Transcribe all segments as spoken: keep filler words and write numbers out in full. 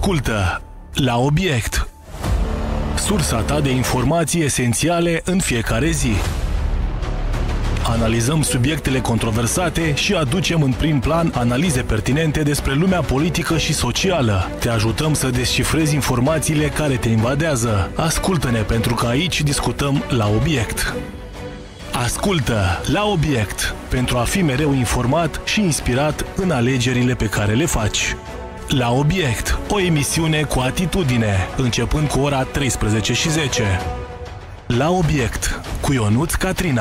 Ascultă La Obiect, sursa ta de informații esențiale în fiecare zi. Analizăm subiectele controversate și aducem în prim plan analize pertinente despre lumea politică și socială. Te ajutăm să descifrezi informațiile care te invadează. Ascultă-ne, pentru că aici discutăm la obiect. Ascultă La Obiect, pentru a fi mereu informat și inspirat în alegerile pe care le faci. La Obiect, o emisiune cu atitudine, începând cu ora treisprezece și zece. La Obiect, cu Ionuț Catrina.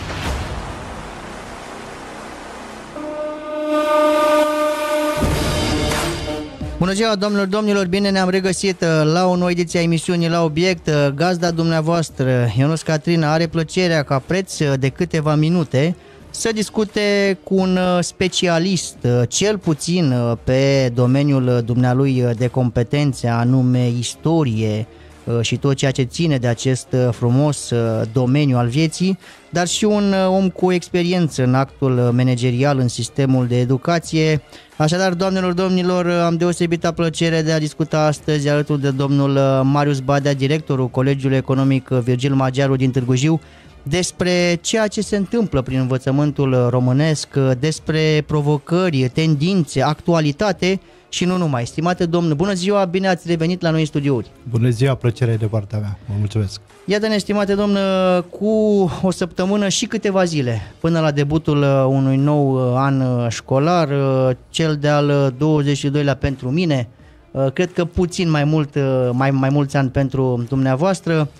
Bună ziua, domnilor, domnilor, bine ne-am regăsit la o nouă ediție a emisiunii La Obiect. Gazda dumneavoastră, Ionuț Catrina, are plăcerea ca preț de câteva minute să discute cu un specialist, cel puțin pe domeniul dumnealui de competențe, anume istorie și tot ceea ce ține de acest frumos domeniu al vieții, dar și un om cu experiență în actul managerial în sistemul de educație. Așadar, doamnelor, domnilor, am deosebită plăcere de a discuta astăzi alături de domnul Marius Badea, directorul Colegiului Economic Virgil Magiaru din Târgu Jiu, despre ceea ce se întâmplă prin învățământul românesc, despre provocări, tendințe, actualitate și nu numai. Stimate domn, bună ziua, bine ați revenit la noi în studiouri. Bună ziua, plăcerea e de partea mea, vă mulțumesc. Iată-ne, stimate domn, cu o săptămână și câteva zile până la debutul unui nou an școlar, cel de-al douăzeci și doilea pentru mine, cred că puțin mai mult, mai, mai mulți ani pentru dumneavoastră.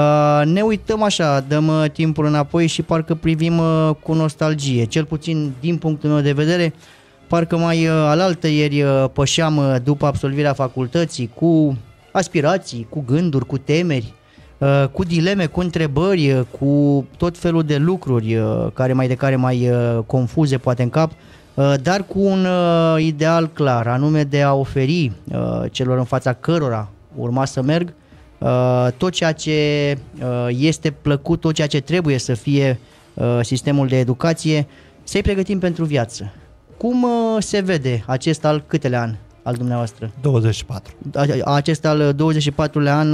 Ne uităm așa, dăm timpul înapoi și parcă privim cu nostalgie, cel puțin din punctul meu de vedere. Parcă mai alaltăieri pășeam după absolvirea facultății cu aspirații, cu gânduri, cu temeri, cu dileme, cu întrebări, cu tot felul de lucruri care mai de care mai confuze poate în cap, dar cu un ideal clar, anume de a oferi celor în fața cărora urma să merg tot ceea ce este plăcut, tot ceea ce trebuie să fie sistemul de educație, să-i pregătim pentru viață. Cum se vede acest al câtele an al dumneavoastră? douăzeci și patru. Acest al douăzeci și patrulea an,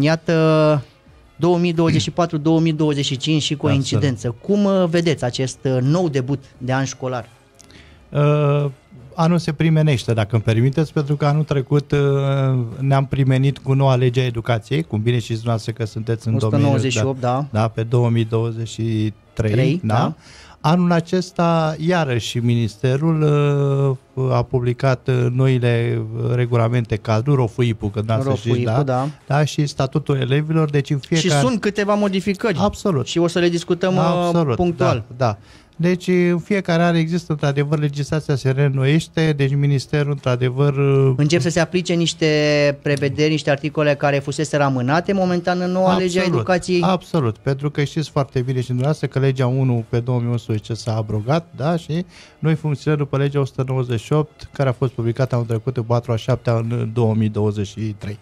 iată, două mii douăzeci și patru două mii douăzeci și cinci și coincidență. Absolut. Cum vedeți acest nou debut de an școlar? Uh, anul se primenește, dacă îmi permiteți, pentru că anul trecut uh, ne-am primenit cu noua lege a educației, cum bine știți dumneavoastră că sunteți în o sută nouăzeci și opt, domeniul, da, da, pe două mii douăzeci și trei, trei, da? Da. Anul acesta, iarăși, Ministerul uh, a publicat uh, noile regulamente cadru, ROFUIP-ul, când da, să știți, da, da. Da, și statutul elevilor, deci în fiecare... Și sunt câteva modificări. Absolut. Și o să le discutăm Absolut, punctual. Da, da. Deci în fiecare an există, într-adevăr, legislația se reînnoiește, deci Ministerul, într-adevăr... Încep să se aplice niște prevederi, niște articole care fusese amânate momentan în noua lege a educației? Absolut, pentru că știți foarte bine și dumneavoastră că legea unu pe două mii unsprezece s-a abrogat, da, și noi funcționăm după legea o sută nouăzeci și opt, care a fost publicată anul trecut în patru a șaptea în două mii douăzeci și trei.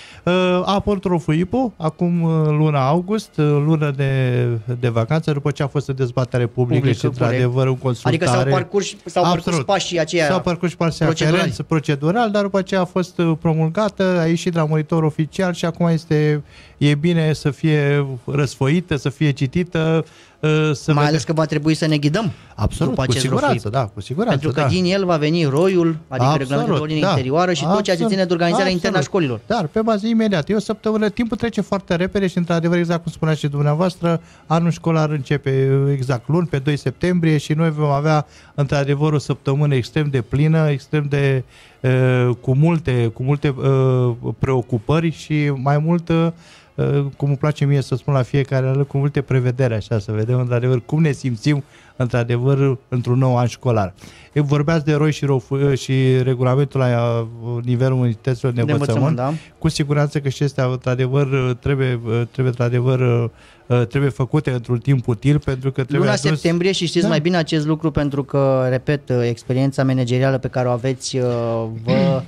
A apărut ROFUIP-ul, acum luna august, lună de, de vacanță, după ce a fost în dezbatere publică Public, și într-adevăr în consultare. Adică s-au parcurs, s-au parcurs pașii aceia S-au parcurs pașii aferenți procedural, dar după ce a fost promulgată, a ieșit la monitor oficial și acum este, e bine să fie răsfoită, să fie citită. Să mai ales că va trebui să ne ghidăm. Absolut, cu siguranță, da, cu siguranță. Pentru că da. din el va veni roiul, adică absolut, regulamentul de ordine da, interioară și tot ceea ce ține de organizarea absolut. internă a școlilor. Dar pe bază imediat, e o săptămână, timpul trece foarte repede și într-adevăr, exact cum spuneați și dumneavoastră, anul școlar începe exact luni, pe doi septembrie și noi vom avea într-adevăr o săptămână extrem de plină, extrem de uh, cu multe, cu multe uh, preocupări și mai mult uh, cum îmi place mie să spun la fiecare an, cu multe prevedere, așa, să vedem într-adevăr cum ne simțim într-adevăr într-un nou an școlar. Eu vorbeați de ROI și, rofu, și regulamentul la nivelul unităților de, de învățământ, învățământ da. Cu siguranță că și acestea într-adevăr trebuie, trebuie într-adevăr trebuie făcute într-un timp util, pentru că trebuie luna adus... septembrie și știți da. mai bine acest lucru pentru că, repet, experiența managerială pe care o aveți vă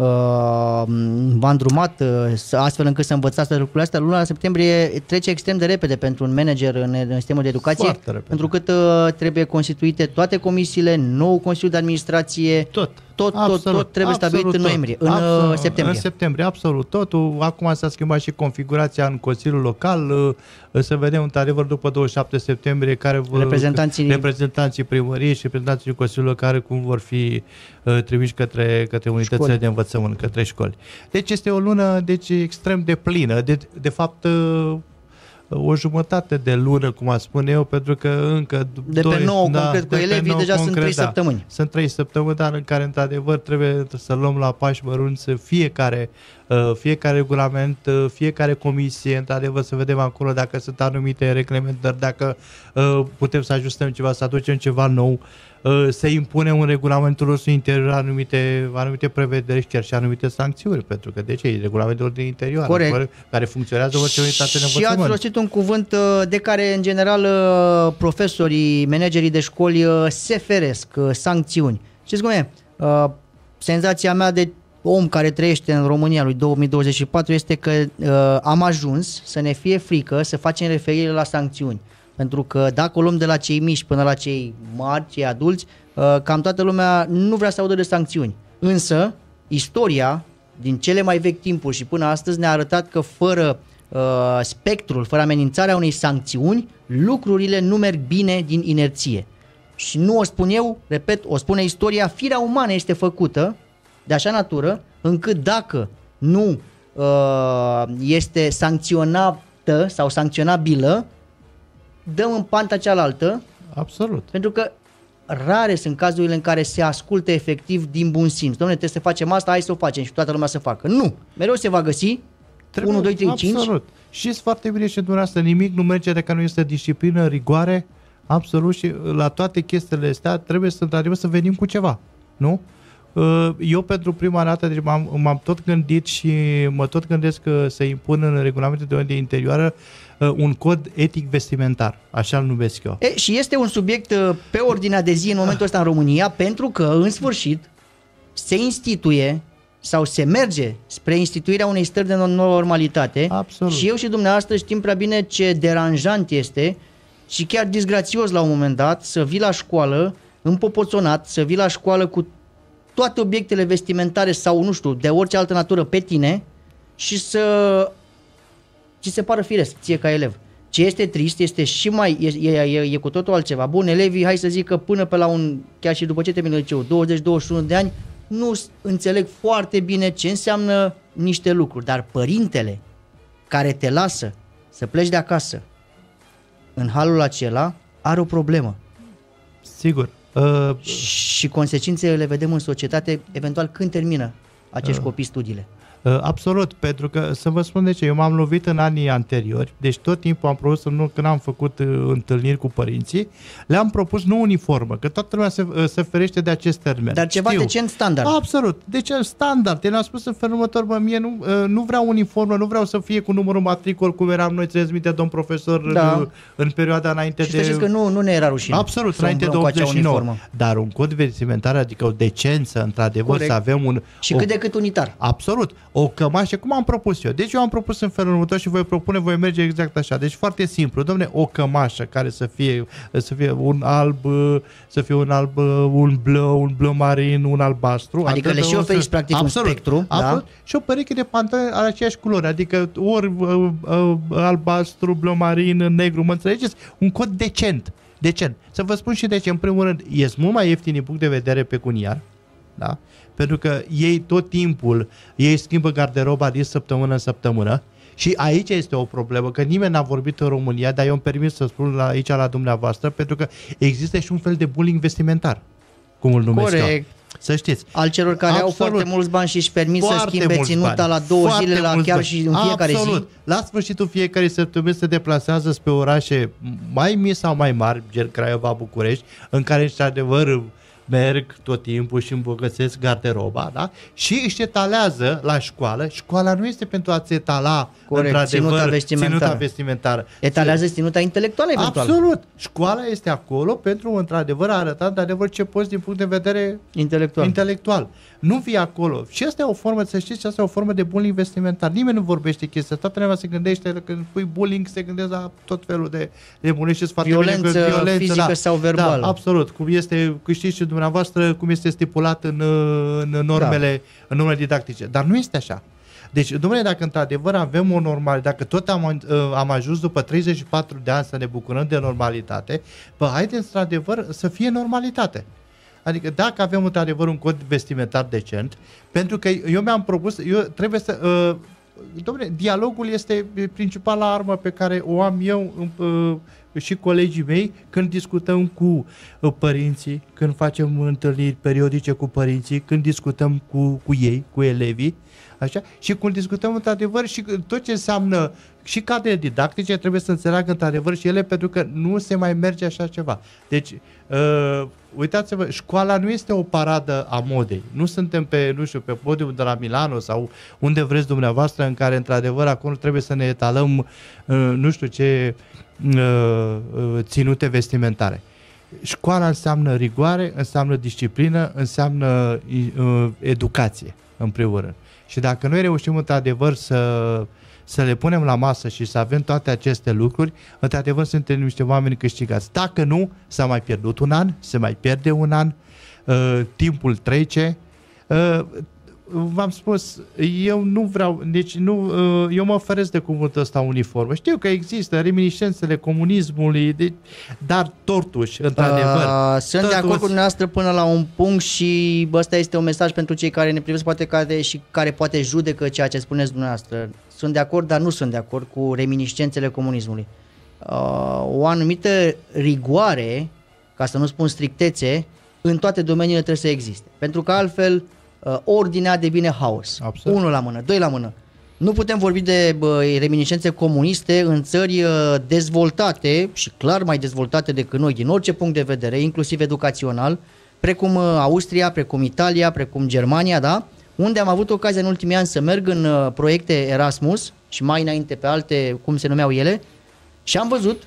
v-a îndrumat astfel încât să învățați lucrurile astea. Luna septembrie trece extrem de repede pentru un manager în, în sistemul de educație, pentru că trebuie constituite toate comisiile, nou Consiliu de Administrație, tot, tot, absolut, tot, tot trebuie absolut, stabilit în noiembrie, în absolut, septembrie. În septembrie, absolut totul. Acum s-a schimbat și configurația în Consiliul Local. Să vedem, într-adevăr, după douăzeci și șapte septembrie, care reprezentanții, reprezentanții primăriei și reprezentanții Consiliului Local cum vor fi uh, trimiși către, către unitățile școli de învățământ, către școli. Deci este o lună deci, extrem de plină. De, de fapt, uh, o jumătate de lună, cum a spune eu, pentru că încă... De doi, pe nouă, da, concret, cu de elevii, deja concret, sunt trei da. săptămâni. Sunt trei săptămâni, dar în care, într-adevăr, trebuie să luăm la pași mărunți fiecare, fiecare regulament, fiecare comisie, într-adevăr, să vedem acolo dacă sunt anumite reglementări, dacă putem să ajustăm ceva, să aducem ceva nou, să impunem în regulamentul nostru interior anumite, anumite prevederi, chiar și anumite sancțiuni, pentru că de ce? E regulamentul din interior, corect, care funcționează orice unitate de învățământ. Și ați rostit un cuvânt de care, în general, profesorii, managerii de școli se feresc, sancțiuni. Știți cum e? Senzația mea de om care trăiește în România lui două mii douăzeci și patru este că am ajuns să ne fie frică să facem referire la sancțiuni. Pentru că dacă o luăm de la cei mici până la cei mari, cei adulți, cam toată lumea nu vrea să audă de sancțiuni. Însă, istoria, din cele mai vechi timpuri și până astăzi, ne-a arătat că fără uh, spectrul, fără amenințarea unei sancțiuni, lucrurile nu merg bine din inerție. Și nu o spun eu, repet, o spune istoria, firea umană este făcută de așa natură, încât dacă nu uh, este sancționată sau sancționabilă, dăm în panta cealaltă. Absolut. Pentru că rare sunt cazurile în care se ascultă efectiv din bun simț. Dom'le, trebuie să facem asta, hai să o facem și toată lumea să facă. Nu! Mereu se va găsi trebuie, unu, doi, trei, cinci. Absolut. Știți foarte bine și dumneavoastră, nimic nu merge dacă nu este disciplină, rigoare, absolut, și la toate chestiile astea trebuie să, într-adevăr, să venim cu ceva, nu? Eu pentru prima dată deci m-am, m-am tot gândit și mă tot gândesc că să impun în regulamentul de ordine interioară un cod etic vestimentar, așa îl numesc eu. E, și este un subiect pe ordinea de zi în momentul ăsta în România, pentru că în sfârșit se instituie sau se merge spre instituirea unei stări de normalitate. Absolut. Și eu și dumneavoastră știm prea bine ce deranjant este și chiar disgrațios la un moment dat să vii la școală împopoțonat, să vii la școală cu toate obiectele vestimentare sau, nu știu, de orice altă natură pe tine și să ți se pară firesc ție ca elev. Ce este trist este și mai, e, e, e, e cu totul altceva. Bun, elevii, hai să zic că până pe la un, chiar și după ce termină liceul, douăzeci douăzeci și unu de ani, nu înțeleg foarte bine ce înseamnă niște lucruri, dar părintele care te lasă să pleci de acasă în halul acela are o problemă. Sigur. Uh, și consecințele le vedem în societate, eventual când termină acești uh, copii studiile. Uh, absolut, pentru că să vă spun de ce, eu m-am lovit în anii anteriori, deci tot timpul am propus, nu, când am făcut uh, întâlniri cu părinții, le-am propus nu uniformă, că toată lumea se, uh, se ferește de acest termen. Dar ceva Știu. decent standard. Absolut, deci standard. El a spus în felul următor, bă, mie nu, uh, nu vreau uniformă, nu vreau să fie cu numărul matricol, cum eram noi, țineți minte, domn profesor, da. în, în perioada înainte și de... Și să știți că nu, nu ne era rușine. Absolut, înainte de optzeci și nouă. Dar un cod vestimentar, adică o decență, într-adevăr, corect, să avem un... Și o, cât de cât unitar. Absolut. O cămașă, cum am propus eu. Deci eu am propus în felul următor și voi propune, voi merge exact așa. Deci foarte simplu. Dom'le, o cămașă care să fie, să fie un alb, să fie un alb, un bleu, un bleu marin, un albastru. Adică le și oferiți practic absolut, un spectru. Absolut. Da? Și o pereche de pantaloni ale aceeași culori. Adică ori uh, uh, albastru, bleu marin, negru, mă înțelegeți? Un cod decent. Decent. Să vă spun și de ce. În primul rând, este mult mai ieftin din punct de vedere pecuniar. Da? Pentru că ei tot timpul, ei schimbă garderoba din săptămână în săptămână și aici este o problemă, că nimeni n-a vorbit în România, dar eu îmi permit să spun la, aici la dumneavoastră, pentru că există și un fel de bullying vestimentar, cum îl numesc eu. Corect. Să știți. Al celor care absolut, au foarte mulți bani și își permit să schimbe ținuta bani, la două zile, la chiar bani. Și în fiecare absolut. zi. La sfârșitul fiecare săptămâni se deplasează spre orașe mai mici sau mai mari, gen Craiova, București, în care, într-adevăr, merg tot timpul și îmbogățesc garderoba, da? Și își etalează la școală. Școala nu este pentru a-ți etala, corect, într-adevăr, ținuta vestimentară. ținuta vestimentară. Etalează ținuta intelectuală, eventual. Absolut. Școala este acolo pentru, într-adevăr, a arăta, într-adevăr, ce poți din punct de vedere intelectual. intelectual. Nu vii acolo. Și asta e o formă, să știți, asta e o formă de bullying vestimentar. Nimeni nu vorbește chestia. Toată lumea se gândește, când pui bullying, se gândește la tot felul de, de bullying. Violență, violență fizică da, sau verbală. Da, absolut. Cum este, că știți și dumneavoastră, dumneavoastră cum este stipulat în, în normele, da. în normele didactice. Dar nu este așa. Deci, domnule, dacă într-adevăr avem o normalitate, dacă tot am, am ajuns după treizeci și patru de ani să ne bucurăm de normalitate, bă, haideți într-adevăr să fie normalitate. Adică dacă avem într-adevăr un cod vestimentar decent, pentru că eu mi-am propus, eu trebuie să... Uh, domnule, dialogul este principala armă pe care o am eu uh, și colegii mei când discutăm cu uh, părinții, când facem întâlniri periodice cu părinții, când discutăm cu, cu ei, cu elevii, așa? Și când discutăm într-adevăr și tot ce înseamnă și cadre didactice trebuie să înțeleagă într-adevăr și ele, pentru că nu se mai merge așa ceva. Deci, uh, uitați-vă, școala nu este o paradă a modei. Nu suntem pe, nu știu, pe podium de la Milano sau unde vreți dumneavoastră, în care într-adevăr acolo trebuie să ne etalăm uh, nu știu ce uh, uh, ținute vestimentare. Școala înseamnă rigoare, înseamnă disciplină, înseamnă uh, educație, în primul rând. Și dacă noi reușim într-adevăr să, să le punem la masă și să avem toate aceste lucruri, într-adevăr suntem niște oameni câștigați. Dacă nu, s-a mai pierdut un an, se mai pierde un an, uh, timpul trece. Uh, v-am spus, eu nu vreau, deci nu, uh, eu mă oferesc de cuvântul ăsta uniformă. Știu că există reminiscențele comunismului, de, dar totuși, într-adevăr... Uh, sunt de acord cu dumneavoastră până la un punct și ăsta este un mesaj pentru cei care ne privesc poate care, și care poate judecă ceea ce spuneți dumneavoastră. Sunt de acord, dar nu sunt de acord cu reminiscențele comunismului. Uh, o anumită rigoare, ca să nu spun strictețe, în toate domeniile trebuie să existe. Pentru că altfel uh, ordinea devine haos. Absolut. Unul la mână, doi la mână. Nu putem vorbi de uh, reminiscențe comuniste în țări uh, dezvoltate și clar mai dezvoltate decât noi din orice punct de vedere, inclusiv educațional, precum uh, Austria, precum Italia, precum Germania, da? Unde am avut ocazia în ultimii ani să merg în uh, proiecte Erasmus și mai înainte pe alte, cum se numeau ele, și am văzut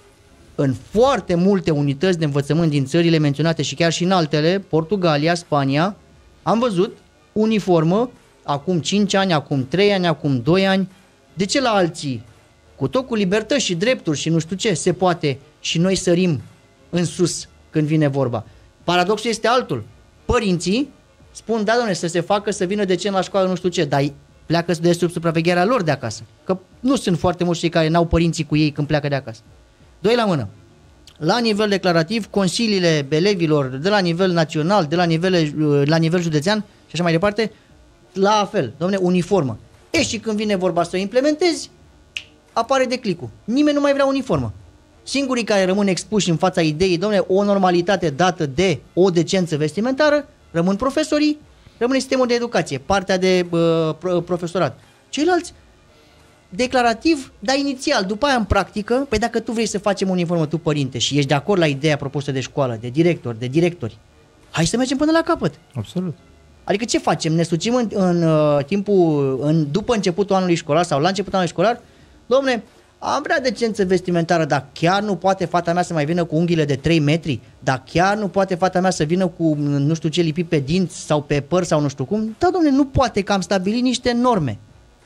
în foarte multe unități de învățământ din țările menționate și chiar și în altele, Portugalia, Spania, am văzut uniformă acum cinci ani, acum trei ani, acum doi ani. De ce la alții, cu tot cu libertăți și drepturi și nu știu ce, se poate și noi sărim în sus când vine vorba? Paradoxul este altul. Părinții spun, da, doamne, să se facă, să vină decent la școală, nu știu ce, dar pleacă de sub supravegherea lor de acasă. Că nu sunt foarte mulți cei care n-au părinții cu ei când pleacă de acasă. Doi la mână. La nivel declarativ, consiliile elevilor de la nivel național, de la nivel, la nivel județean și așa mai departe, la fel, domne, uniformă. E, și când vine vorba să o implementezi, apare declicul. Nimeni nu mai vrea uniformă. Singurii care rămân expuși în fața ideii, domne, o normalitate dată de o decență vestimentară, rămân profesorii, rămâne sistemul de educație, partea de uh, profesorat. Ceilalți, declarativ, dar inițial, după aia în practică, păi dacă tu vrei să facem uniformă, tu părinte, și ești de acord la ideea propusă de școală, de director, de directori, hai să mergem până la capăt. Absolut. Adică ce facem? Ne sucim în, în uh, timpul, în, după începutul anului școlar sau la începutul anului școlar? Dom'le, am vrea decență vestimentară, dar chiar nu poate fata mea să mai vină cu unghiile de trei metri? Dar chiar nu poate fata mea să vină cu nu știu ce lipit pe dinți sau pe păr sau nu știu cum? Da, dom'le, nu poate, că am stabilit niște norme.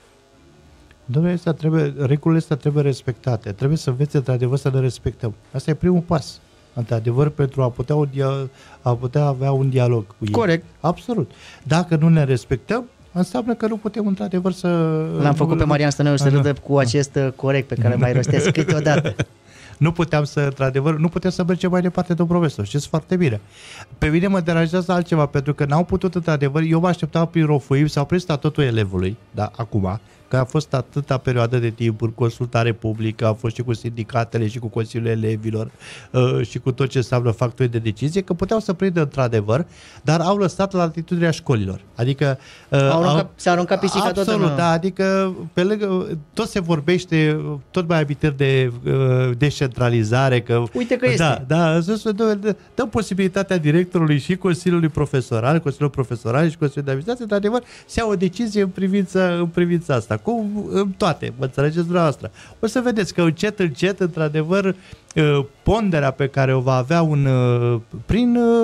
Dom'le, astea trebuie, regulile astea trebuie respectate. Trebuie să învețe într-adevăr să le respectăm. Asta e primul pas, într-adevăr, pentru a putea, o dia- a putea avea un dialog cu ei. Corect. Absolut. Dacă nu ne respectăm, înseamnă că nu putem într-adevăr să... L-am făcut pe Marian Stănău să râdă cu acest corect pe care mai rostesc câteodată. Nu puteam să, într-adevăr, nu putem să mergem mai departe, domnul profesor, știți foarte bine. Pe mine mă deranjează altceva, pentru că n-au putut, într-adevăr, eu mă așteptam prin rofuim sau prin statutul elevului, da, acum, că a fost atâta perioadă de timp în consultare publică, a fost și cu sindicatele și cu Consiliul Elevilor uh, și cu tot ce înseamnă factori de decizie, că puteau să prindă într-adevăr, dar au lăsat la atitudinea școlilor. Adică... Uh, au aruncat, se aruncat pisica tot în... Absolut, da, adică pe lângă, tot se vorbește, tot mai amintiri de uh, descentralizare, că... Uite că da, este. Da, da, dăm posibilitatea directorului și Consiliului Profesoral, Consiliul Profesoral și Consiliul de Administrație, într-adevăr, să ia o decizie în privința, în privința asta. Cu toate, mă înțelegeți dumneavoastră. O să vedeți că încet, încet, într-adevăr, ponderea pe care o va avea un, prin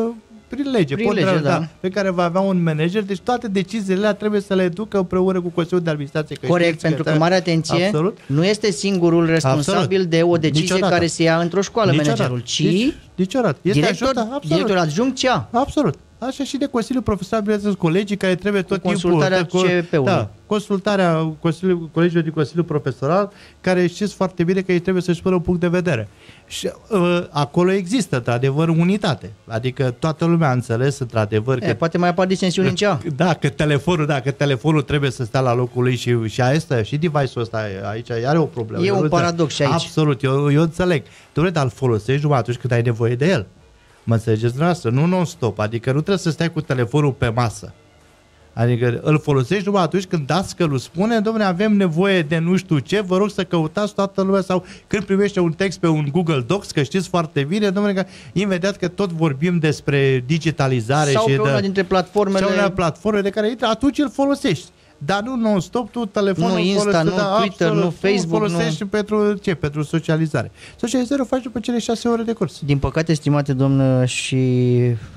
prin lege, prin lege da, da. pe care va avea un manager, deci toate deciziile alea trebuie să le ducă împreună cu Consiliul de Administrație. Că corect, pentru că, mare atenție, absolut. nu este singurul responsabil absolut. de o decizie Niciodată. care se ia într-o școală, Niciodată. managerul, ci Nici, niciodată. Este director, ajută, director adjunct ce a. Absolut. Așa și de Consiliul Profesional, bineînțeles, colegii care trebuie tot cu consultarea timpul... C P ului. Da, consultarea Consiliul, colegilor din Consiliul Profesional, care știți foarte bine că ei trebuie să-și spună un punct de vedere. Și uh, acolo există, într-adevăr, unitate. Adică toată lumea a înțeles, într-adevăr, e, că... poate mai apar disensiuni în cea. Da, că telefonul, da, că telefonul trebuie să stea la locul lui și, și asta, și device-ul ăsta aici are o problemă. E eu un paradox și aici. Absolut, eu, eu înțeleg. Dom'le, dar îl folosești numai atunci când ai nevoie de el. Mă înțelegeți dumneavoastră? Nu non-stop. Adică nu trebuie să stai cu telefonul pe masă. Adică îl folosești numai atunci când dascălul spune, dom'le, avem nevoie de nu știu ce, vă rog să căutați toată lumea, sau când primește un text pe un Google Docs, că știți foarte bine, dom'le, că imediat că tot vorbim despre digitalizare sau și pe una de, dintre platformele, sau una platforme de care intră, atunci îl folosești. Dar nu non-stop, tu telefonul nu Insta, nu da, Twitter, absolut, nu Facebook, nu folosești nu... pentru ce? Pentru socializare. Socializarea o faci după cele șase ore de curs. Din păcate, stimate domnă, și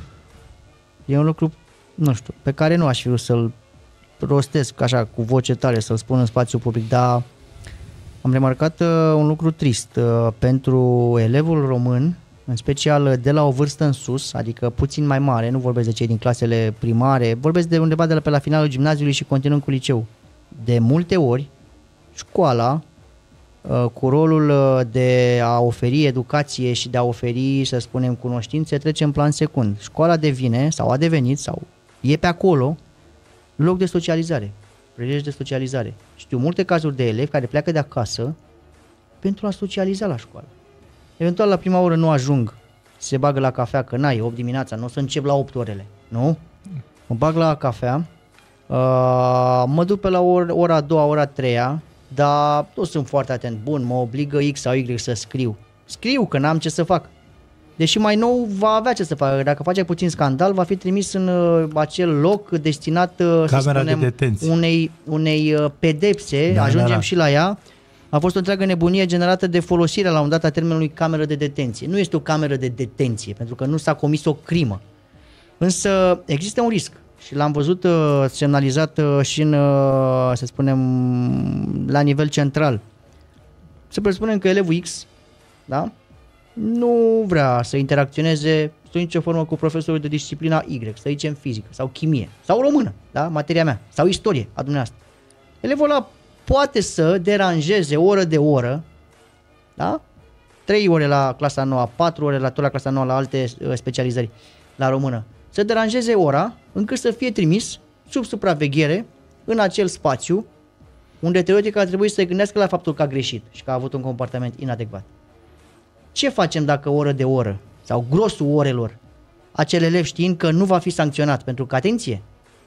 e un lucru, nu știu, pe care nu aș fi să-l rostesc așa cu voce tare, să-l spun în spațiu public, dar am remarcat uh, un lucru trist uh, pentru elevul român, în special de la o vârstă în sus, adică puțin mai mare, nu vorbesc de cei din clasele primare, vorbesc de undeva de la, pe la finalul gimnaziului și continuând cu liceu. De multe ori, școala, cu rolul de a oferi educație și de a oferi, să spunem, cunoștințe, trece în plan secund. Școala devine, sau a devenit, sau e pe acolo, loc de socializare, prilej de socializare. Știu multe cazuri de elevi care pleacă de acasă pentru a socializa la școală. Eventual la prima oră nu ajung, se bagă la cafea, că n-ai, opt dimineața, nu o să încep la opt orele, nu? Mă bag la cafea, uh, mă duc pe la ora, ora a doua, ora a treia, dar nu sunt foarte atent, bun, mă obligă X sau Y să scriu. Scriu, că n-am ce să fac. Deși mai nou va avea ce să facă, dacă face puțin scandal, va fi trimis în uh, acel loc destinat, uh, să spunem, de unei, unei uh, pedepse, da, ajungem da, da. și la ea. A fost o întreagă nebunie generată de folosirea la un dat a termenului cameră de detenție. Nu este o cameră de detenție, pentru că nu s-a comis o crimă. Însă există un risc și l-am văzut uh, semnalizat uh, și în, uh, să spunem, la nivel central. Să presupunem că elevul X, da, nu vrea să interacționeze sub nicio formă cu profesorul de disciplina Y, să zicem fizică sau chimie, sau română, da, materia mea, sau istorie a dumneavoastră. Elevul ăla poate să deranjeze oră de oră, da? trei ore la clasa nouă, patru ore la tot la clasa nouă, la alte uh, specializări la română. Să deranjeze ora încât să fie trimis sub supraveghere în acel spațiu unde teoretic ar trebui să se gândească la faptul că a greșit și că a avut un comportament inadecvat. Ce facem dacă oră de oră sau grosul orelor acel elev știind că nu va fi sancționat? Pentru că, atenție,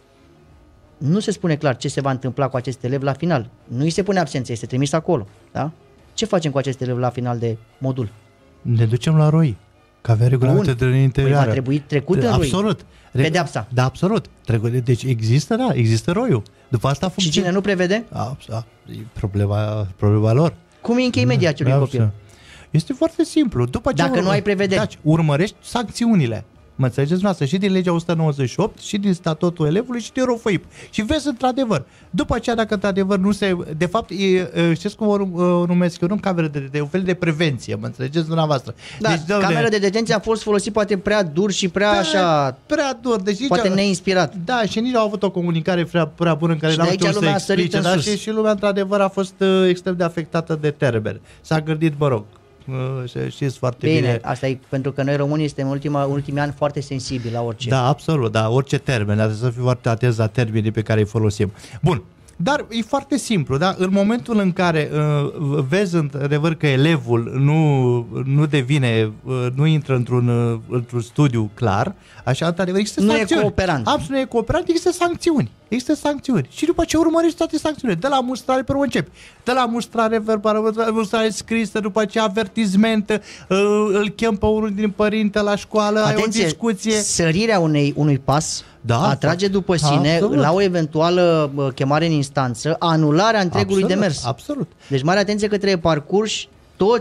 nu se spune clar ce se va întâmpla cu acest elev la final. Nu îi se pune absență, este trimis acolo. Da? Ce facem cu acest elev la final de modul? Ne ducem la ROI, că avea regulamente de interioară. Păi va trebui trecut în ROI. Absolut. Pedeapsa. Da, absolut. Deci există, da, există ROI-ul. După asta funcționează. Și cine nu prevede? A, a, e problema, problema lor. Cum îi închei media acelui copil? Este foarte simplu. După ce Dacă nu ai prevederi. Deci, urmărești sancțiunile. Mă înțelegeți noastră? Și din legea o sută nouăzeci și opt, și din statutul elevului, și din ROFOIP. Și vezi într-adevăr. După aceea, dacă într-adevăr nu se... De fapt, e, știți cum o numesc eu? Nu cameră de detenție, un fel de prevenție. Mă înțelegeți dumneavoastră? Da, deci, camera de detenție a fost folosit poate prea dur și prea, prea așa... Prea dur. Deci, poate nici, neinspirat. Da, și nici au avut o comunicare prea, prea bună în care n-au știut să explice. Da? Și, și lumea într-adevăr a fost uh, extrem de afectată de termen. S-a gândit, mă rog, Uh, știți foarte bine. Bine, asta e pentru că noi românii suntem în ultima, ultimii ani foarte sensibili la orice. Da, absolut, da, orice termen, trebuie să fii foarte atenți la termenii pe care îi folosim. Bun, dar e foarte simplu, da? În momentul în care uh, vezi într-adevăr că elevul nu, nu devine, uh, nu intră într-un, uh, într-un studiu clar, așa, într-adevăr, există nu sancțiuni. e cooperant. Absolut, nu e cooperant, există sancțiuni. Există sancțiuni. Și după ce urmărești toate sancțiunile, de la mustrare pe urmă începi, de la mustrare verbală, mustrare scrisă, după ce avertisment, uh, îl chem pe unul din părinte la școală, atenție, ai o discuție. Sărirea unei, unui pas da, atrage după sine, absolut, la o eventuală chemare în instanță, anularea întregului absolut, demers. Absolut. Deci mare atenție că trebuie parcurși toți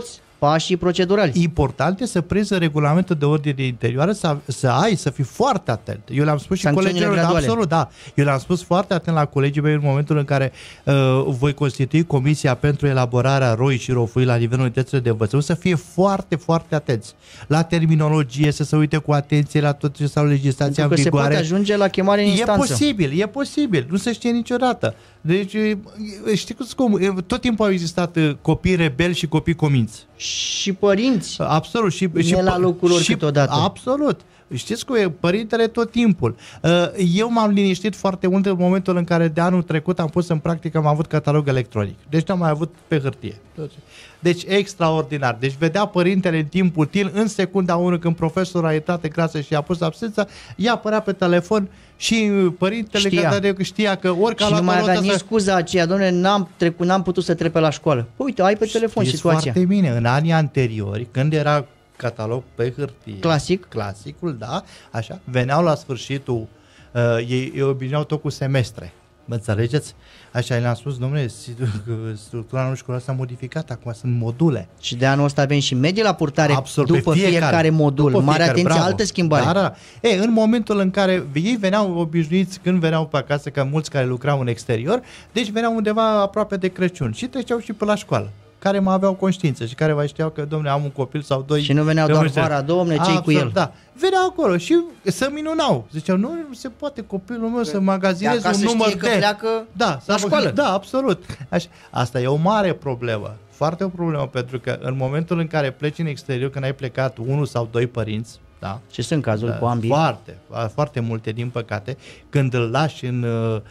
pașii procedurali. Important e să prinzi regulamentul de ordine interioară, să, să ai, să fii foarte atent. Eu le-am spus și colegilor, da, absolut, da. Eu le-am spus foarte atent la colegii mei în momentul în care uh, voi constitui comisia pentru elaborarea R O I și R O F I la nivelul unităților de învățământ, să fie foarte, foarte atenți la terminologie, să se uite cu atenție la tot ce sau legislația în vigoare. Pentru că se poate ajunge la chemare în instanță. E posibil, e posibil, nu se știe niciodată. Deci, știi cum, tot timpul au existat copii rebeli și copii cominți. Și părinți. Absolut. Și, și, la lucruri și, câteodată. Absolut. Știți cum e? Părintele tot timpul. Eu m-am liniștit foarte mult în momentul în care de anul trecut am pus în practică, am avut catalog electronic. Deci n-am mai avut pe hârtie. Deci extraordinar. Deci vedea părintele în timp util, în secunda unu, când profesorul a intrat în clasă și a pus absența, ea apărea pe telefon și părintele știa, știa că orică a luat și nu mai avea nici să... scuza aceea, dom'le, n-am, trecut, n-am putut să trec pe la școală. Uite, ai pe telefon Știți situația. foarte bine, în anii anteriori, când era catalog pe hârtie, clasic, clasicul, da, așa, veneau la sfârșitul, uh, ei, ei obișnuiau tot cu semestre, mă înțelegeți? Așa, le-am spus, domnule, structura anului școlar s-a modificat, acum sunt module. Și de anul ăsta avem și medii la purtare. Absolut, după fiecare, fiecare modul. După Mare fiecare, atenție, bravo. Altă schimbare. Da, da, da. E, în momentul în care ei veneau obișnuiți, când veneau pe acasă, ca mulți care lucrau în exterior, deci veneau undeva aproape de Crăciun și treceau și pe la școală, care mai aveau conștiință și care mai știau că, domne, am un copil sau doi. Și nu veneau doar vara, domne, ce-i cu el? Da. Veneau acolo și se minunau. Ziceau, nu, nu se poate copilul meu să magazineze un număr de... că pleacă da, la școală. Da, absolut. Așa. Asta e o mare problemă. Foarte o problemă, pentru că în momentul în care pleci în exterior, când ai plecat unul sau doi părinți, da? Și sunt cazuri da, cu ambii. Foarte, foarte multe, din păcate, când îl lași în...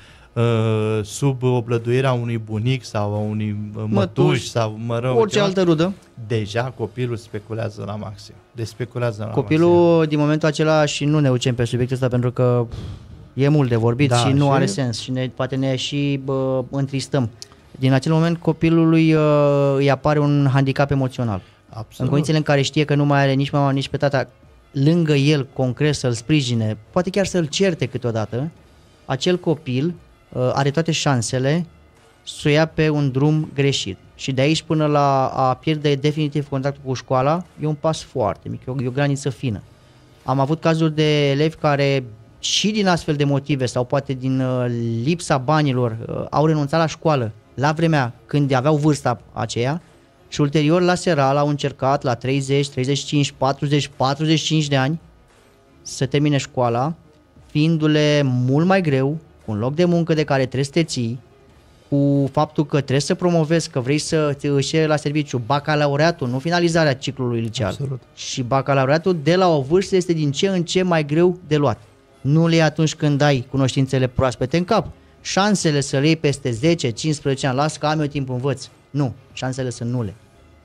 Uh, sub oblăduirea unui bunic sau a unui mătuș, mătuș sau mă rog, orice ceva, altă rudă, deja copilul speculează la maxim. Deci speculează la copilul maxim. Din momentul acela, și nu ne ucem pe subiectul ăsta pentru că e mult de vorbit, da, și nu și... are sens și ne, poate ne și bă, întristăm. Din acel moment copilului uh, îi apare un handicap emoțional. Absolut. În condițiile în care știe că nu mai are nici mama, nici pe tata lângă el concret să-l sprijine, poate chiar să-l certe câteodată, acel copil are toate șansele să o ia pe un drum greșit. Și de aici până la a pierde definitiv contactul cu școala, e un pas foarte mic, e o graniță fină. Am avut cazuri de elevi care și din astfel de motive sau poate din lipsa banilor au renunțat la școală la vremea când aveau vârsta aceea și ulterior la seral au încercat la treizeci, treizeci și cinci, patruzeci, patruzeci și cinci de ani să termine școala, fiindu-le mult mai greu, cu un loc de muncă de care trebuie să te ții, cu faptul că trebuie să promovezi, că vrei să te își la serviciu bacalaureatul, nu finalizarea ciclului liceal. Absolut. Și bacalaureatul de la o vârstă este din ce în ce mai greu de luat. Nu le iei atunci când ai cunoștințele proaspete în cap. Șansele să le iei peste zece cincisprezece ani, las că am eu timp învăț. Nu, șansele sunt nule.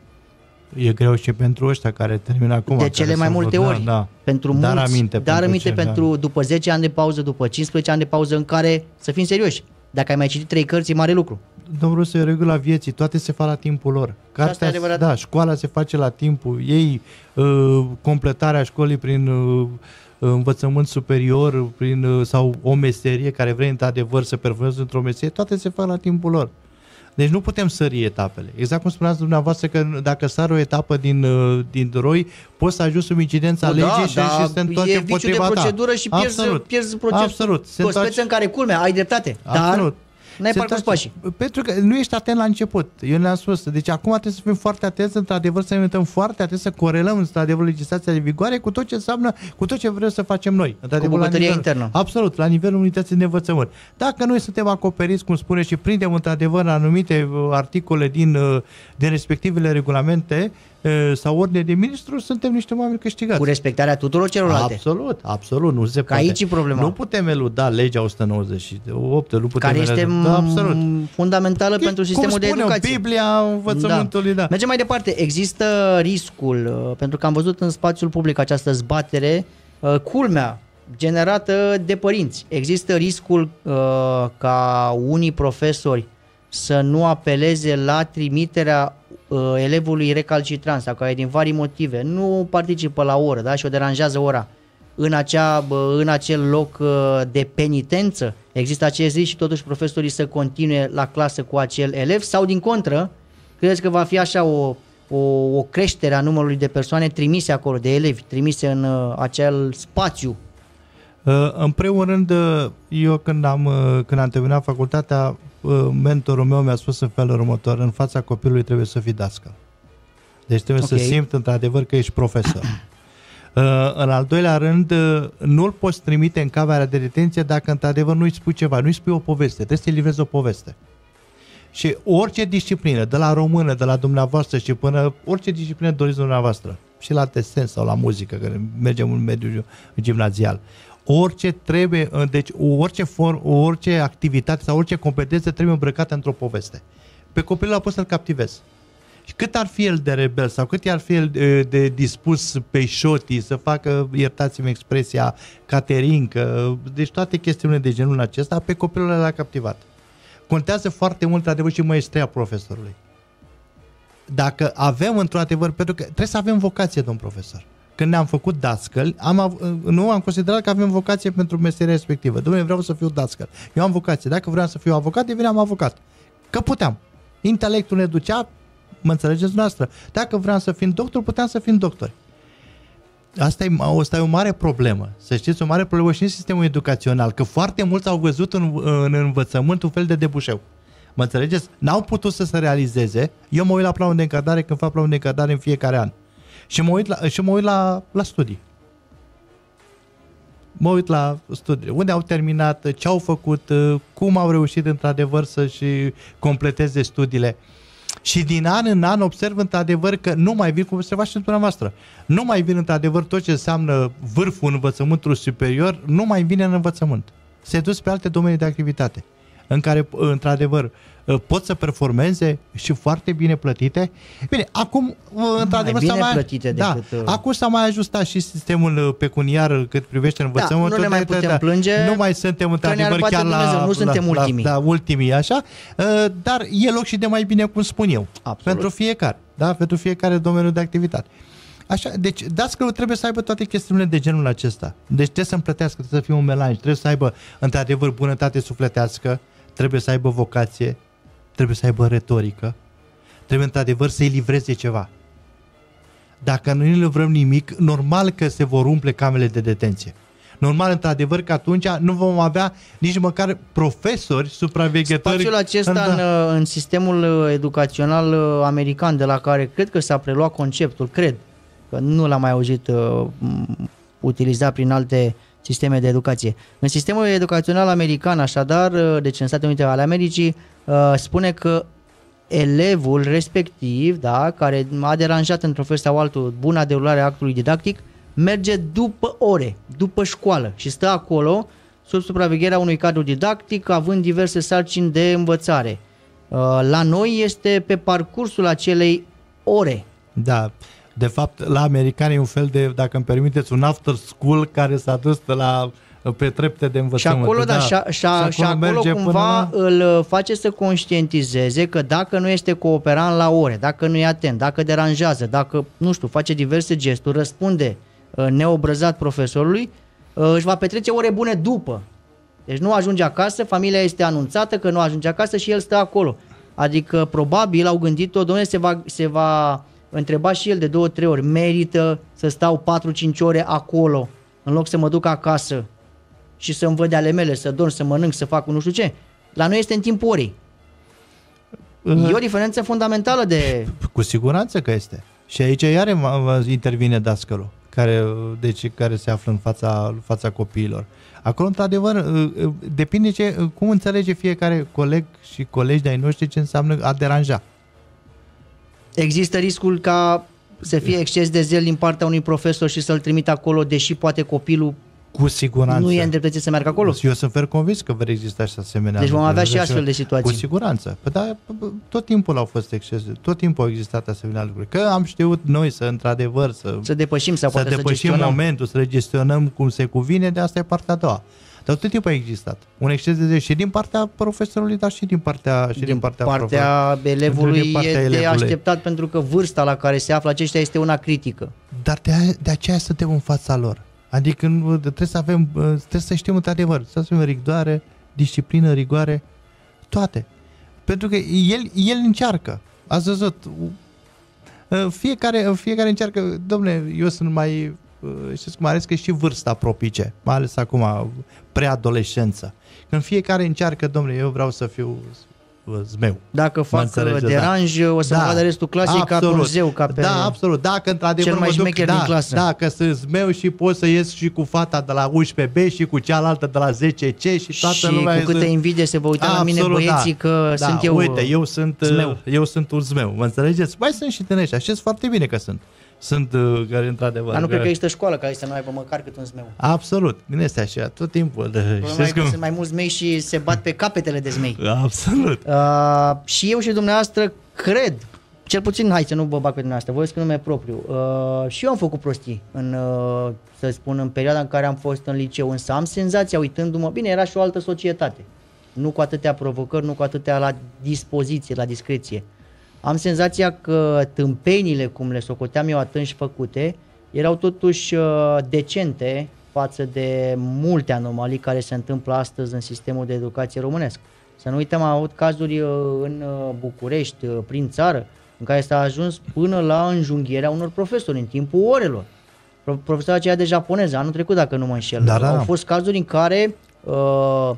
E greu și pentru ăștia care termină acum. De cele mai multe ori. Da, da. Pentru dar mulți, aminte, dar pentru, aminte ce, pentru da. după zece ani de pauză, după cincisprezece ani de pauză în care, să fim serioși, dacă ai mai citit trei cărți, e mare lucru. Domnul, să e regula vieții, toate se fac la timpul lor. Cartea, da, școala se face la timpul ei, uh, completarea școlii prin uh, învățământ superior, prin uh, sau o meserie care vrei într-adevăr să perfecționezi într-o meserie, toate se fac la timpul lor. Deci nu putem sări etapele. Exact cum spuneați dumneavoastră că dacă sari o etapă din, din R O I, poți să ajungi sub incidența legii da, și, da, și se întoarce împotriva ta. E viciu de procedură și pierzi, pierzi procesul. Absolut. Se o speță în care, culmea, ai dreptate, Absolut. dar n-ai parcurs pașii. Pentru că nu ești atent la început. Eu le-am spus. Deci acum trebuie să fim foarte atenți, într-adevăr să ne uităm foarte atent, să corelăm într-adevăr legislația de vigoare cu tot ce înseamnă, cu tot ce vrem să facem noi. Cu bucătăria internă. Absolut, la nivelul unității de învățământ. Dacă noi suntem acoperiți, cum spune, și prindem într-adevăr anumite articole din, din respectivele regulamente sau ordine de ministru, suntem niște oameni câștigați. Cu respectarea tuturor celorlalte. Absolut, absolut, nu se Că poate. Aici e problema. Nu putem eluda legea o sută nouăzeci și opt, nu putem care este eluda, absolut. fundamentală e, pentru sistemul de educație. Biblia învățământului, da. da. Mergem mai departe. Există riscul, pentru că am văzut în spațiul public această zbatere, culmea, generată de părinți. Există riscul ca unii profesori să nu apeleze la trimiterea uh, elevului recalcitrant sau care din vari motive nu participă la oră, da, și o deranjează ora în, acea, uh, în acel loc uh, de penitență. Există acest risc și totuși profesorii să continue la clasă cu acel elev sau din contră, credeți că va fi așa o, o, o creștere a numărului de persoane trimise acolo, de elevi, trimise în uh, acel spațiu? Uh, în primul rând, uh, eu când am, uh, când am terminat facultatea, uh, mentorul meu mi-a spus în felul următor: în fața copilului trebuie să fii dascăl. Deci trebuie okay. să simți într-adevăr că ești profesor. Uh, în al doilea rând, uh, nu-l poți trimite în camera de detenție dacă într-adevăr nu-i spui ceva, nu-i spui o poveste, trebuie să-i livrezi o poveste. Și orice disciplină, de la română, de la dumneavoastră și până orice disciplină doriți dumneavoastră, și la desen sau la muzică, că mergem în mediul gimnazial, orice trebuie, deci orice, form, orice activitate sau orice competență trebuie îmbrăcată într-o poveste. Pe copilul ăla poți să-l captivezi. Și cât ar fi el de rebel sau cât ar fi el de, de dispus pe șotii să facă, iertați-mi expresia, caterincă, deci toate chestiunile de genul acesta, pe copilul ăla l-a captivat. Contează foarte mult, adevăr, și maestria profesorului. Dacă avem, într-adevăr, pentru că trebuie să avem vocație, domn profesor. Când ne-am făcut dascăl, am, nu am considerat că avem vocație pentru meseria respectivă. Dom'le, vreau să fiu dascăl. Eu am vocație. Dacă vreau să fiu avocat, deveneam avocat. Că puteam. Intelectul ne ducea, mă înțelegeți noastră. Dacă vreau să fim doctor, puteam să fim doctori. Asta e, asta e o mare problemă. Să știți, o mare problemă și în sistemul educațional, că foarte mulți au văzut în, în învățământ un fel de debușeu. Mă înțelegeți? N-au putut să se realizeze. Eu mă uit la planul de încadrare când fac planul de încadrare în fiecare an. Și mă uit la, și mă uit la, la studii. Mă uit la studii. Unde au terminat, ce au făcut, cum au reușit într-adevăr să-și completeze studiile. Și din an în an observ într-adevăr că nu mai vin, cum observați și dumneavoastră, nu mai vin într-adevăr tot ce înseamnă vârful învățământului superior, nu mai vine în învățământ. Se duc pe alte domenii de activitate, în care, într-adevăr, pot să performeze și foarte bine plătite. Bine, acum, într-adevăr, mai bine mai, plătite da, decât... acum s-a mai ajustat și sistemul pecuniar cât privește învățământul. Da, nu ne mai putem da, plânge, nu mai suntem, într-adevăr, chiar Dumnezeu, la, nu suntem la, ultimii. La, la ultimii, așa, dar e loc și de mai bine, cum spun eu. Absolut. Pentru fiecare, da, pentru fiecare domeniu de activitate. Așa, deci dascălul trebuie să aibă toate chestiunile de genul acesta. Deci trebuie să împletească, trebuie să fie un melanj, trebuie să aibă într-adevăr bunătate sufletească, trebuie să aibă vocație, trebuie să aibă retorică, trebuie într-adevăr să-i livreze ceva. Dacă nu îi livrăm nimic, normal că se vor umple camerele de detenție. Normal, într-adevăr, că atunci nu vom avea nici măcar profesori, supraveghetori. Spațiul acesta în, în, în sistemul educațional american, de la care cred că s-a preluat conceptul, cred că nu l-am mai auzit uh, utilizat prin alte sisteme de educație. În sistemul educațional american, așadar, deci în Statele Unite ale Americii, uh, spune că elevul respectiv, da, care a deranjat într-un fel sau altul buna derulare a actului didactic, merge după ore, după școală și stă acolo sub supravegherea unui cadru didactic, având diverse sarcini de învățare. Uh, la noi este pe parcursul acelei ore. Da. De fapt, la americani e un fel de, dacă îmi permiteți, un after school care s-a dus de la, pe trepte de învățământ. Și acolo, da, da, și, a, și, a, și acolo cumva până... îl face să conștientizeze că dacă nu este cooperant la ore, dacă nu e atent, dacă deranjează, dacă, nu știu, face diverse gesturi, răspunde neobrăzat profesorului, își va petrece ore bune după. Deci nu ajunge acasă, familia este anunțată că nu ajunge acasă și el stă acolo. Adică probabil au gândit-o, dom'le, se va... Se va întreba și el de două, trei ori, merită să stau patru cinci ore acolo în loc să mă duc acasă și să-mi văd de ale mele, să dorm, să mănânc, să fac nu știu ce. La noi este în timpul orei. E o diferență fundamentală de... Cu siguranță că este. Și aici iar intervine dascălul, care, deci, care se află în fața, fața copiilor. Acolo, într-adevăr, depinde ce, cum înțelege fiecare coleg și colegi de-ai noștri ce înseamnă a deranja. Există riscul ca să fie exces de zel din partea unui profesor și să-l trimite acolo, deși poate copilul cu siguranță nu e îndreptățit să meargă acolo? Eu sunt fer convins că vor exista și asemenea. Deci vom avea și astfel de situații. Cu siguranță. Păi da, tot timpul au fost excese, tot timpul au existat asemenea lucruri. Că am știut noi să, într-adevăr, să, să depășim sau să poate depășim să momentul, să le gestionăm cum se cuvine, de asta e partea a doua. Dar tot timpul a existat un exces de zi și din partea profesorului, dar și din partea și din, din partea, partea elevului din partea e elevului. De așteptat, pentru că vârsta la care se află aceștia este una critică. Dar de, de aceea suntem în fața lor. Adică trebuie să avem, trebuie să știm într-adevăr, să avem rigoare, disciplină, rigoare, toate. Pentru că el, el încearcă. Ați văzut, Fiecare, fiecare încearcă, domne, eu sunt mai, știți cum, mai ales că și vârsta propice, mai ales acum, preadolescență. Când fiecare încearcă, domne, eu vreau să fiu zmeu. Dacă fac deranj, da. o să da. mă vadă restul clasei absolut. Ca pe un zeu, ca pe da, absolut. Dacă într-adevăr cel mai mă duc, șmecher da, din clasă. Dacă sunt zmeu și pot să ies și cu fata de la unsprezece B și cu cealaltă de la zece C și toată și lumea... Și cu câte sunt... invidie se vă uita la mine băieții da. Că da, sunt eu uite, eu sunt, zmeu. eu sunt un zmeu, mă înțelegeți? Mai sunt și tânări și știți foarte bine că sunt. Sunt uh, care într-adevăr... Dar nu cred că există școală care să nu aibă măcar cât un zmeu. Absolut, nu este așa, tot timpul. De, știți cum? Sunt mai mulți zmei și se bat pe capetele de zmei. Absolut. Uh, și eu și dumneavoastră cred, cel puțin, hai să nu vă bag pe dumneavoastră, vorbesc în nume propriu, uh, și eu am făcut prostii, în, uh, să spun, în perioada în care am fost în liceu, însă am senzația, uitându-mă, bine, era și o altă societate. Nu cu atâtea provocări, nu cu atâtea la dispoziție, la discreție. Am senzația că tâmpenile, cum le socoteam eu atunci făcute, erau totuși uh, decente față de multe anomalii care se întâmplă astăzi în sistemul de educație românesc. Să nu uităm, am avut cazuri uh, în uh, București, uh, prin țară, în care s-a ajuns până la înjunghierea unor profesori în timpul orelor. Pro- profesorii aceia de japoneză, anul trecut, dacă nu mă înșel. Da, da. Au fost cazuri în care, uh,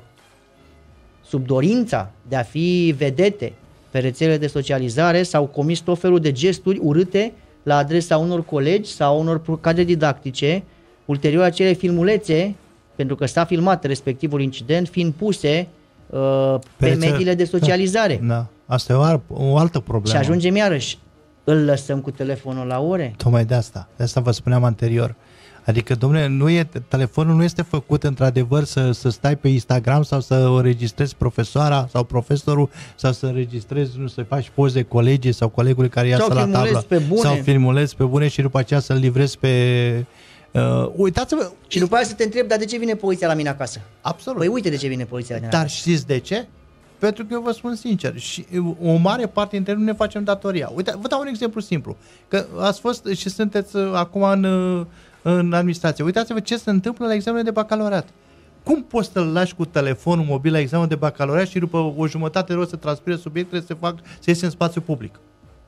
sub dorința de a fi vedete pe rețelele de socializare, s-au comis tot felul de gesturi urâte la adresa unor colegi sau unor cadre didactice. Ulterior, acele filmulețe, pentru că s-a filmat respectivul incident, fiind puse uh, pe, pe mediile de socializare. Da, asta e o, o altă problemă. Și ajungem iarăși, îl lăsăm cu telefonul la ore? Tocmai de asta, de asta vă spuneam anterior. Adică, domnule, nu e, telefonul nu este făcut într-adevăr să, să stai pe Instagram sau să înregistrezi profesoara sau profesorul sau să înregistrezi, nu să faci poze colegii sau colegului care iasă la tablă. Pe bune. Sau filmulezi pe bune și după aceea să-l livrezi pe... Uh, uitați-vă... Și după aceea să te întreb, dar de ce vine poliția la mine acasă? Absolut. Păi uite de ce vine poliția la mine Dar acasă. știți de ce? Pentru că eu vă spun sincer, și o mare parte dintre noi nu ne facem datoria. Uite, vă dau un exemplu simplu. Că ați fost și sunteți acum în... în administrație. Uitați-vă ce se întâmplă la examenul de bacalaureat. Cum poți să-l lași cu telefonul mobil la examenul de bacalaureat și după o jumătate de oră să transpire subiectele, să fac, să iese în spațiu public?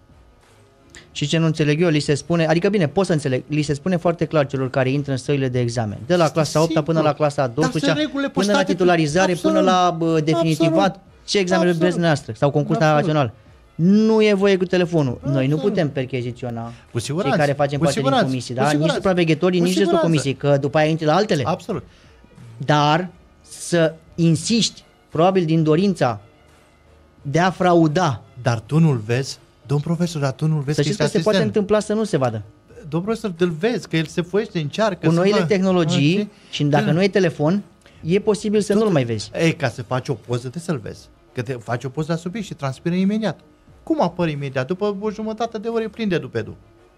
Și ce nu înțeleg eu, li se spune, adică bine, pot să înțeleg, li se spune foarte clar celor care intră în săile de examen, de la clasa a opta până la clasa a douăsprezecea, până la titularizare, absolut, până la bă, definitivat, absolut, ce examen vreți noastră, sau concurs național. Nu e voie cu telefonul. Absolut. Noi nu putem percheziționa cei care facem parte din comisii, da? Nici supraveghetorii, nici restul comisiei, că după aia intri la altele. Absolut. Dar să insiști, probabil din dorința de a frauda. Dar tu nu-l vezi? Domn profesor, dar tu nu-l vezi? Să știți că se poate întâmpla să nu se vadă. Domn profesor, îl vezi, că el se foiește, încearcă. Cu noile să tehnologii a, și dacă nu e telefon, e posibil să nu-l mai vezi. Ei, ca să faci o poză, trebuie să-l vezi. Că te faci o poză la subiect și transpiră imediat. Cum apare imediat? După o jumătate de ore plin de dupedu.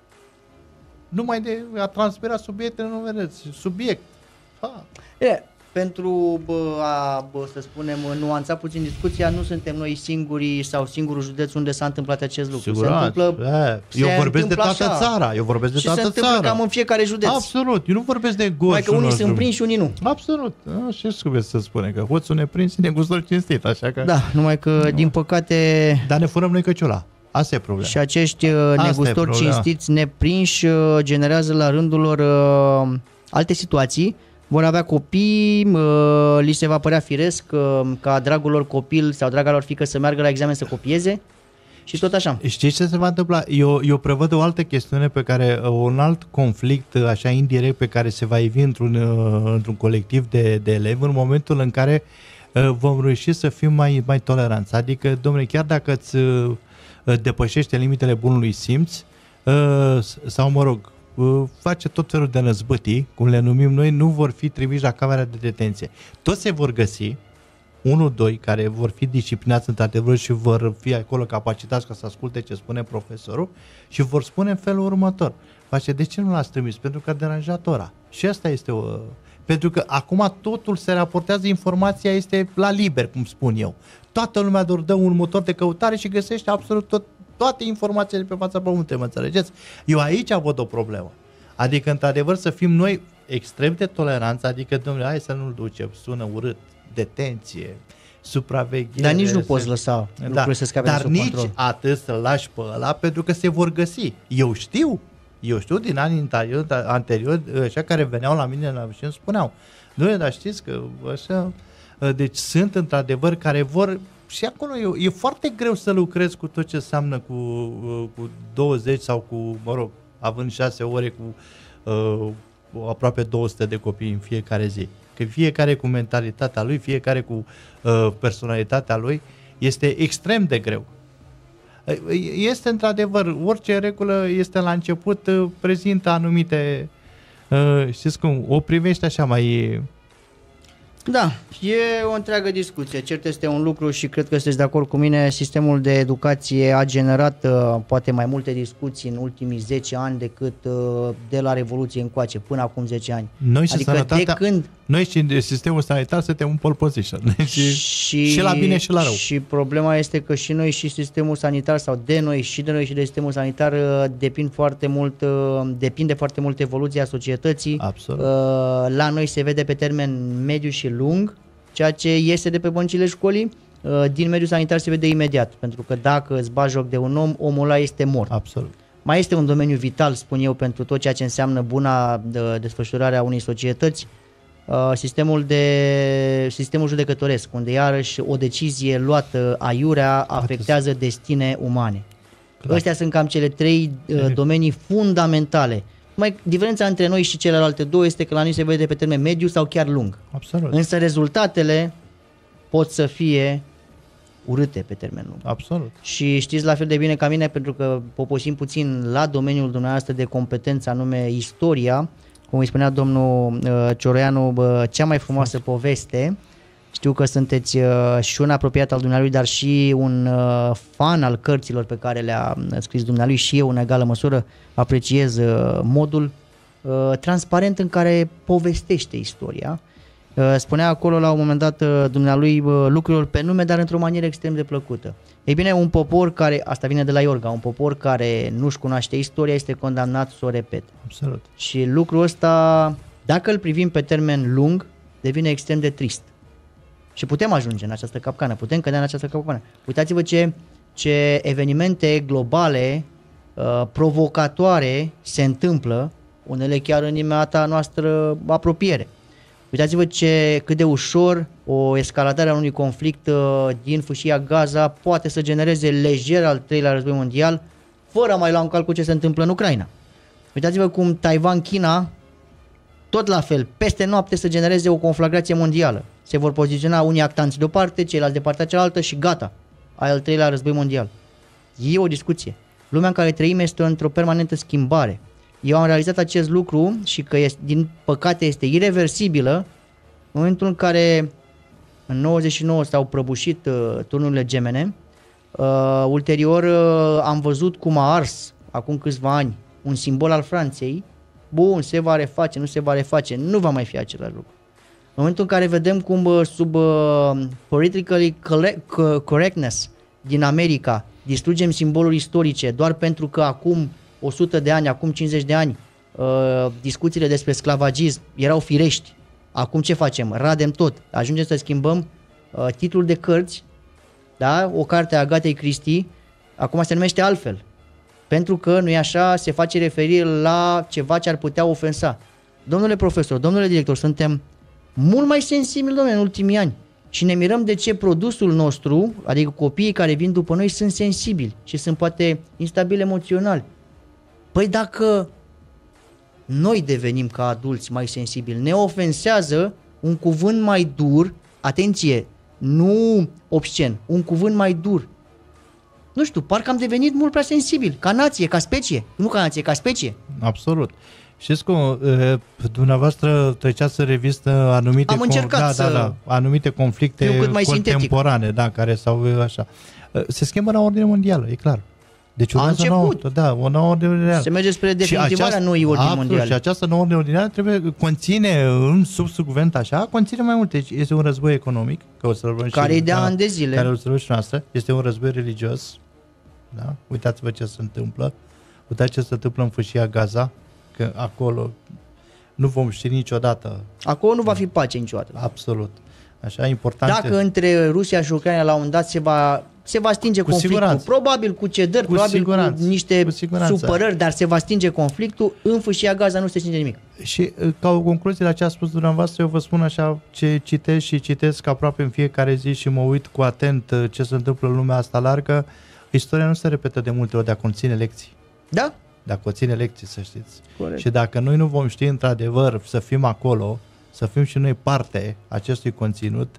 Numai de a transpira subiectele, nu vedeți. Subiect. Ha. E, pentru a, să spunem, nuanța puțin discuția, nu suntem noi singurii sau singurul județ unde s-a întâmplat acest lucru. Sigurat. Se întâmplă, e. Eu se vorbesc de toată așa. țara. Eu vorbesc de și toată se întâmplă țara. cam în fiecare județ. Absolut. Eu nu vorbesc de Gorj. Mai că unii sunt prinși și unii nu. Absolut. Și cum să spune că hoțul neprins e negustor cinstit, așa că... Da, numai că, nu. din păcate... Dar ne furăm noi căciula. Asta e problema. Și acești uh, negustori cinstiți neprinși uh, generează la rândul lor uh, alte situații. Vor avea copii, uh, li se va părea firesc uh, ca dragul lor copil sau draga lor fiică să meargă la examen să copieze și tot așa. Știți ce se va întâmpla? Eu, eu prevăd o altă chestiune pe care, un alt conflict așa indirect pe care se va ivi într-un, într-un colectiv de, de elevi în momentul în care uh, vom reuși să fim mai, mai toleranți. Adică, domnule, chiar dacă îți uh, depășește limitele bunului simț uh, sau, mă rog, face tot felul de năzbâtii, cum le numim noi, nu vor fi trimiși la camera de detenție. Toți se vor găsi, unul, doi, care vor fi disciplinați într-adevăr și vor fi acolo capacitați ca să asculte ce spune profesorul și vor spune în felul următor. Face, de ce nu l-ați trimis? Pentru că a deranjat ora. Și asta este o... Pentru că acum totul se raportează, informația este la liber, cum spun eu. Toată lumea doar dă un motor de căutare și găsește absolut tot toate informațiile pe fața pământului, mă înțelegeți? Eu aici văd o problemă. Adică, într-adevăr, să fim noi extrem de toleranți, adică, domnule, hai să nu-l ducem, sună urât, detenție, supraveghere. Dar nici nu poți lăsa da, lucrurile să scape de dar sub nici control. atât să-l lași pe ăla, pentru că se vor găsi. Eu știu, eu știu din anii anteriori, anterior, așa care veneau la mine la, și îmi spuneau, nu, dar știți că așa, deci sunt într-adevăr care vor, și acolo e, e foarte greu să lucrezi cu tot ce înseamnă cu, cu douăzeci sau cu, mă rog, având șase ore cu uh, aproape două sute de copii în fiecare zi. Că fiecare cu mentalitatea lui, fiecare cu uh, personalitatea lui, este extrem de greu. Este într-adevăr, orice regulă este la început, uh, prezintă anumite, uh, știți cum, o privești așa mai... Da, e o întreagă discuție. Cert este un lucru și cred că sunteți de acord cu mine, sistemul de educație a generat uh, poate mai multe discuții în ultimii zece ani decât uh, de la Revoluție încoace, până acum zece ani. Noi și adică sănătatea, de când... noi și sistemul sanitar suntem în pole position. și, și, și la bine și la rău. Și problema este că și noi și sistemul sanitar, sau de noi și de noi și de sistemul sanitar uh, depind foarte mult, uh, depinde foarte mult evoluția societății. Absolut. Uh, la noi se vede pe termen mediu și lung, ceea ce iese de pe băncile școlii, uh, din mediul sanitar se vede imediat, pentru că dacă îți bagi joc de un om, omul ăla este mort. Absolut. Mai este un domeniu vital, spun eu, pentru tot ceea ce înseamnă buna de desfășurare a unei societăți, uh, sistemul, de, sistemul judecătoresc, unde iarăși o decizie luată aiurea afectează destine umane. Clar. Astea sunt cam cele trei uh, domenii fundamentale. Mai diferența între noi și celelalte două este că la noi se vede pe termen mediu sau chiar lung. Absolut. Însă rezultatele pot să fie urâte pe termen lung. Absolut. Și știți la fel de bine ca mine, pentru că poposim puțin la domeniul dumneavoastră de competență, anume istoria, cum îi spunea domnul uh, Cioroianu, bă, cea mai frumoasă poveste. Știu că sunteți uh, și un apropiat al dumnealui, dar și un uh, fan al cărților pe care le-a scris dumnealui, și eu în egală măsură apreciez uh, modul uh, transparent în care povestește istoria. Uh, spunea acolo la un moment dat uh, dumnealui uh, lucrurilor pe nume, dar într-o manieră extrem de plăcută. Ei bine, un popor care, asta vine de la Iorga, un popor care nu-și cunoaște istoria este condamnat să o repete. Absolut. Și lucrul ăsta, dacă îl privim pe termen lung, devine extrem de trist. Și putem ajunge în această capcană, putem cădea în această capcană. Uitați-vă ce, ce evenimente globale, uh, provocatoare se întâmplă, unele chiar în imediata noastră apropiere. Uitați-vă ce, cât de ușor o escaladare a unui conflict uh, din fâșia Gaza poate să genereze lejer al treilea război mondial, fără a mai lua în calcul ce se întâmplă în Ucraina. Uitați-vă cum Taiwan-China, tot la fel, peste noapte să genereze o conflagrație mondială. Se vor poziționa unii actanți de o parte, ceilalți de partea cealaltă și gata, ai al treilea război mondial. E o discuție. Lumea în care trăim este într-o permanentă schimbare. Eu am realizat acest lucru și că este, din păcate este ireversibilă în momentul în care în nouăzeci și nouă s-au prăbușit uh, turnurile gemene. Uh, ulterior uh, am văzut cum a ars acum câțiva ani un simbol al Franței. Bun, se va reface, nu se va reface, nu va mai fi același lucru. În momentul în care vedem cum sub uh, politically correctness din America distrugem simboluri istorice doar pentru că acum o sută de ani, acum cincizeci de ani uh, discuțiile despre sclavagism erau firești. Acum ce facem? Radem tot. Ajungem să schimbăm uh, titlul de cărți, da? O carte a Agatei Christie acum se numește altfel. Pentru că, nu e așa, se face referire la ceva ce ar putea ofensa. Domnule profesor, domnule director, suntem mult mai sensibili, domnule, în ultimii ani. Și ne mirăm de ce produsul nostru, adică copiii care vin după noi, sunt sensibili și sunt poate instabili emoțional. Păi dacă noi devenim ca adulți mai sensibili, ne ofensează un cuvânt mai dur, atenție, nu obscen, un cuvânt mai dur. Nu știu, parcă am devenit mult prea sensibil, ca nație, ca specie, nu ca nație, ca specie. Absolut. Știți cum, dumneavoastră treceați în revistă anumite, am încercat da, să da, da, anumite conflicte contemporane, da, care s-au așa. Se schimbă la ordine mondială, e clar. Deci a început. Nouă, da, o nouă ordine mondială. Se merge spre definitivarea noii ordini mondiale. Și această nouă ordine mondială trebuie, conține în subsecvent așa, conține mai multe. Este un război economic, că o să care e de ani de zile. Care o să și noastră. Este un război religios. Da? Uitați-vă ce se întâmplă. Uitați ce se întâmplă în fâșia Gaza, că acolo nu vom ști niciodată. Acolo nu va fi pace niciodată. Absolut. așa, importante. Dacă între Rusia și Ucraina la un moment dat se va, se va stinge cu conflictul, siguranță. probabil cu cedări, Cu probabil siguranță. cu niște Cu siguranță. supărări, dar se va stinge conflictul, în fâșia Gaza nu se stinge nimic. Și ca o concluzie la ce a spus dumneavoastră, eu vă spun așa ce citesc și citesc aproape în fiecare zi și mă uit cu atent ce se întâmplă în lumea asta largă. Istoria nu se repetă de multe ori, dacă conține lecții. Da? Dacă conține lecții, să știți. Corect. Și dacă noi nu vom ști într-adevăr să fim acolo, să fim și noi parte acestui conținut.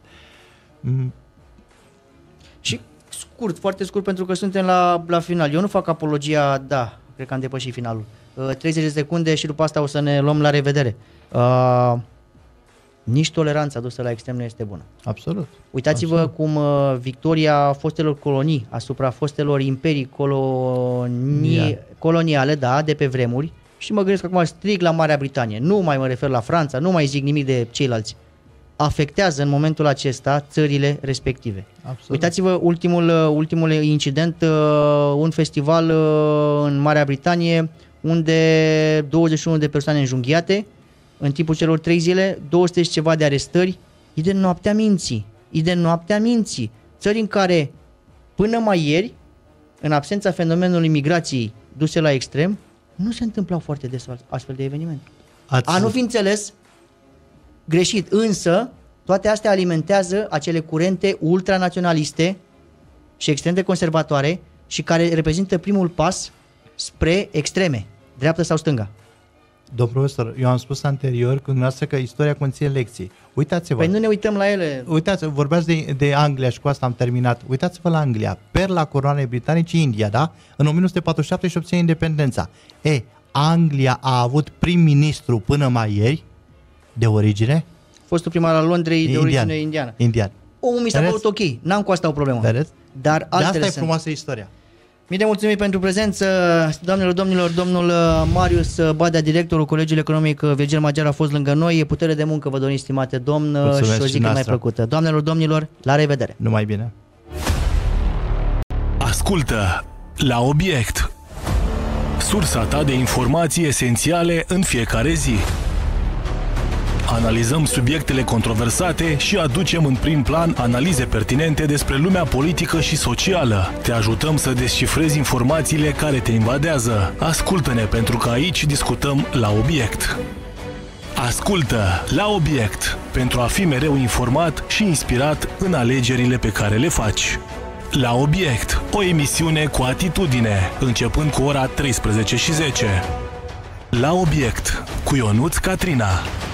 Și scurt, foarte scurt, pentru că suntem la, la final. Eu nu fac apologia, da, cred că am depășit finalul. Uh, treizeci de secunde și după asta o să ne luăm la revedere. Uh, nici toleranța dusă la extrem nu este bună. Absolut. Uitați-vă Absolut. cum uh, victoria fostelor colonii asupra fostelor imperii colonii, Yeah. coloniale, da, de pe vremuri, și mă gândesc acum strict la Marea Britanie, nu mai mă refer la Franța, nu mai zic nimic de ceilalți, afectează în momentul acesta țările respective. Absolut. Uitați-vă ultimul, ultimul incident, uh, un festival uh, în Marea Britanie unde douăzeci și unu de persoane înjunghiate în timpul celor trei zile, două sute și ceva de arestări. E de noaptea minții, e de noaptea minții. Țări în care până mai ieri, în absența fenomenului migrației duse la extrem, nu se întâmplau foarte des astfel de evenimente. Ați... A nu fi înțeles greșit, însă toate astea alimentează acele curente ultranaționaliste și extrem de conservatoare și care reprezintă primul pas spre extreme, dreapta sau stânga. Domnul profesor, eu am spus anterior cu dumneavoastră că istoria conține lecții. Uitați-vă. Păi nu ne uităm la ele. Uitați, vorbeați de, de Anglia și cu asta am terminat. Uitați-vă la Anglia, perla coroanei britanice, India, da? În o mie nouă sute patruzeci și șapte și obține independența. E, Anglia a avut prim-ministru până mai ieri de origine Fostul primar al Londrei de indian. origine indiană. Indian. Omul mi s-a Vedeți? părut ok, n-am cu asta o problemă. Vedeți? Dar De altele asta e sunt. frumoasă istoria. Mii de mulțumiri pentru prezență, doamnelor, domnilor, domnul Marius Badea, directorul Colegiului Economic Virgil Magyar a fost lângă noi. E putere de muncă, vă dorim, stimate domn, Mulțumesc și o zi și cât mai noastră. plăcută. Doamnelor, domnilor, la revedere! Numai bine. Ascultă La Obiect, sursa ta de informații esențiale în fiecare zi. Analizăm subiectele controversate și aducem în prim plan analize pertinente despre lumea politică și socială. Te ajutăm să descifrezi informațiile care te invadează. Ascultă-ne, pentru că aici discutăm la obiect. Ascultă La Obiect, pentru a fi mereu informat și inspirat în alegerile pe care le faci. La Obiect, o emisiune cu atitudine, începând cu ora treisprezece și zece. La Obiect, cu Ionuț Catrina.